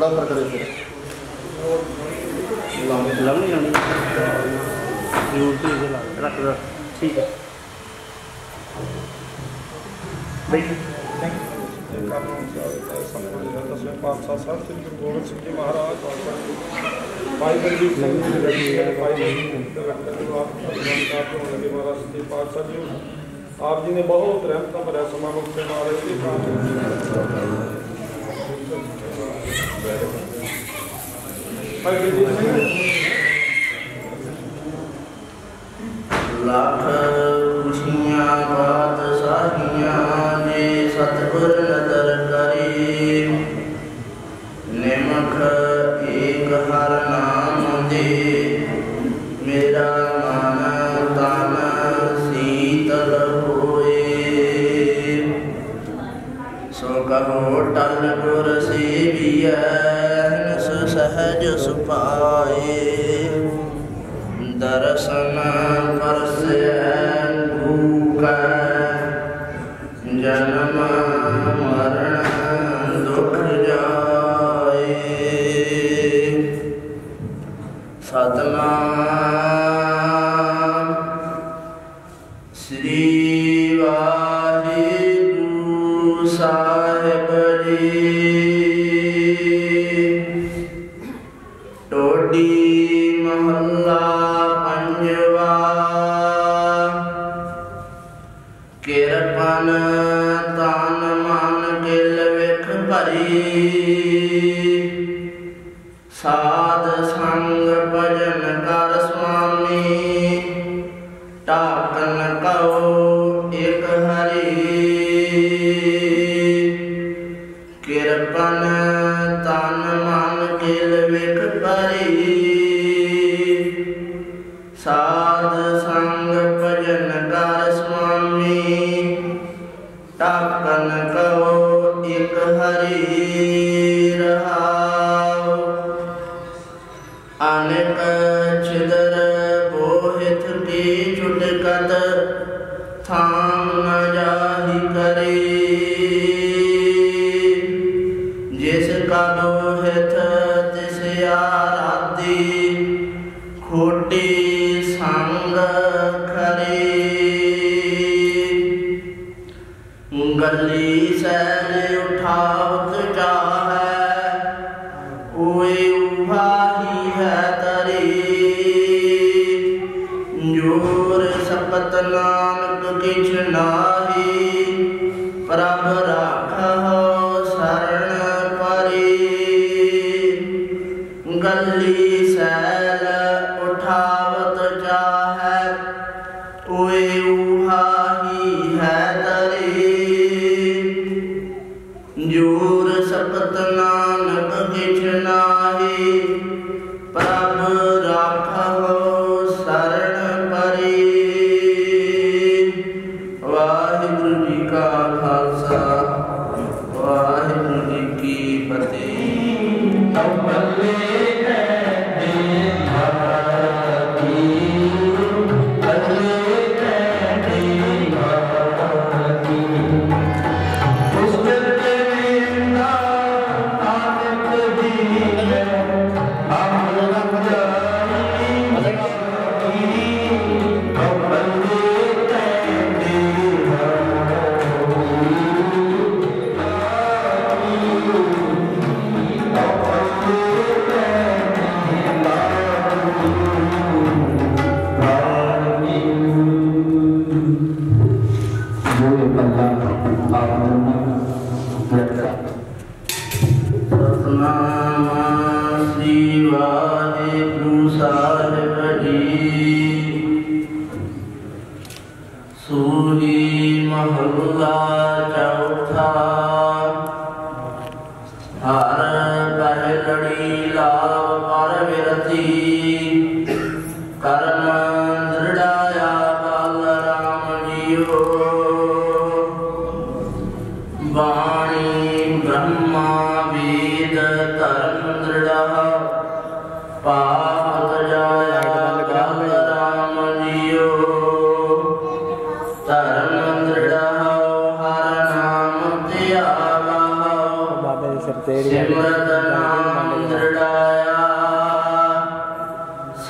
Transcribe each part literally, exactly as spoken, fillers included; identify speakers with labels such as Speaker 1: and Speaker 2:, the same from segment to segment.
Speaker 1: पर करे फिर लंघ जानी जरूरत ही रख रख ठीक है
Speaker 2: दसवें पातशाह साहब श्री गुरु गोबिंद सिंह जी महाराज भाई बलजीत सिंह जी महाराज जी पातशाह जी आप जी ने बहुत रहमत भरा समा मुक्ति महाराज जी भाई बलजीत सिंह
Speaker 3: लाख खुशियाँ बादशाहियाँ जे सतगुर नदर करे निमख एक हर नाम दे मेरा मन तन शीतल होए सो कहो टल गुर सेविय सहज सुपाए दर्शन परसे भूख जन्म मरण दुख जाए सतनाम श्री वाहिगुरु साहिब जी टोडी महला पंजवा किरपन तान मन किल विख भरी साध संग भजन कर स्वामी ढाकन कहो एक हरि किरपन तान मन किल विख भरी साध संग भजन कर स्वामी ढाकन कहो एक हरि रहाओ अनेक छिदर बोहित की चुटकत थाम न जाहि करे जिसका बोहित तिस आराधी खोटी संग खरे गली सैल उठावत चाहे कोई उभा ही है तरी जोर सपत नानक किछ नाही प्रभ राखो शरण परी गली सैल उठावत चाहे कोई उहा ही है तरी जोर सपत नानक किछ नाही प्रभ राखो शरण परी वाहिगुरु जी का खालसा वाहिगुरु जी की फतेह। धर्म दृढ़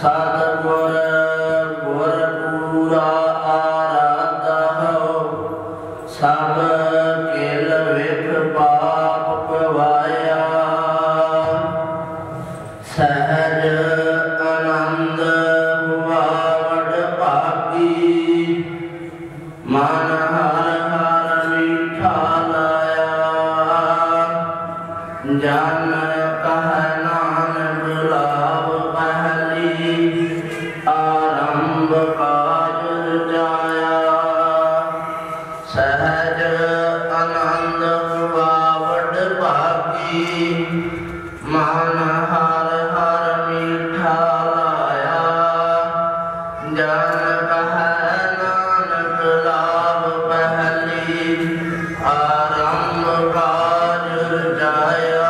Speaker 3: सतगुर गुर पूरा आराधो सब किल विख पाप पवाया सहज आनंद हुआ वड भागी मन हर हर मीठा लाया जन कह नानक लाभ पहली आरंभ काज जाया सहज आनंद हुआ वड भागी मन हर हर मीठा लाया जन कह नानक लाभ पहली आरंभ काज जाया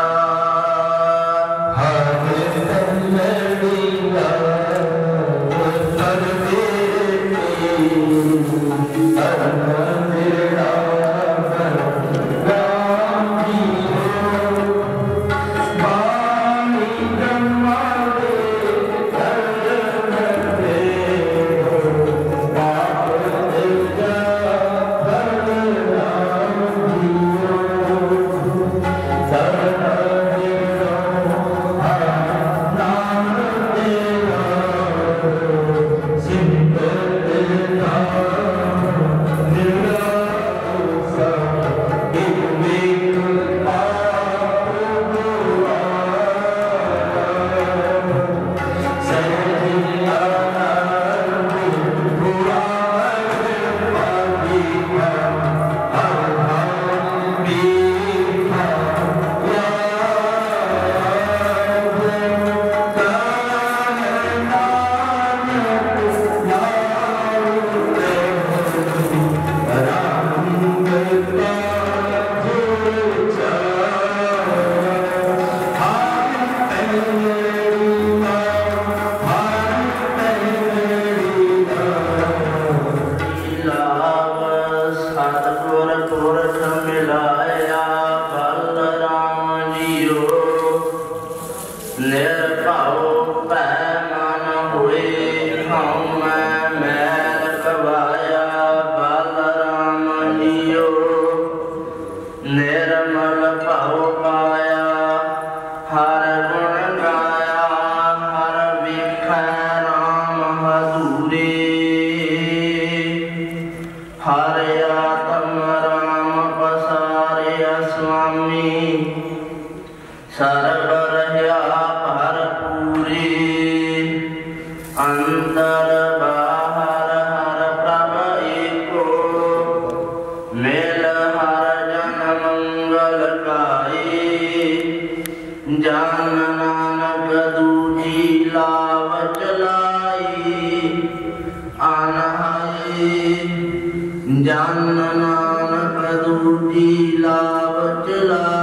Speaker 3: निर्मल भव पाया हर गुण गाया हर विखै राम हदूरे हर आत्म राम पसारिया स्वामी सर्व रह्या भरपूरे अंतर बाहर हर प्रभ एको मेल हर जन मंगल गाए जान नानक दूजी लाभ चलाई अनहाए जान नानक दूजी लाभ चलाई।